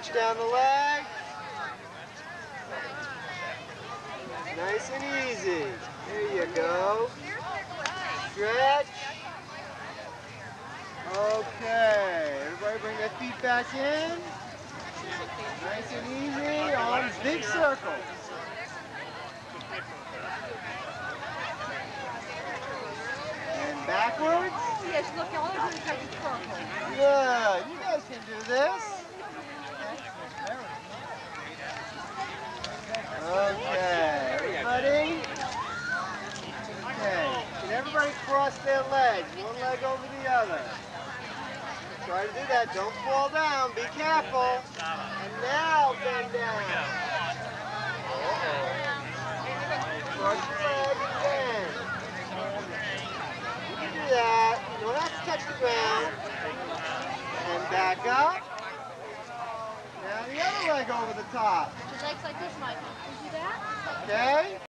Stretch down the leg. Nice and easy. There you go. Stretch. Okay. Everybody bring their feet back in. Nice and easy. Arms big circle. And backwards. Yes, look, all I do is take a circle. Good. You guys can do this. Okay. Everybody. Okay. Can everybody cross their legs? One leg over the other. Try to do that. Don't fall down. Be careful. And now bend down. Cross your leg and bend. You can do that. You don't have to touch the ground. And back up. Now the other leg over the top. Your legs like this, Michael. Can you do that? Okay.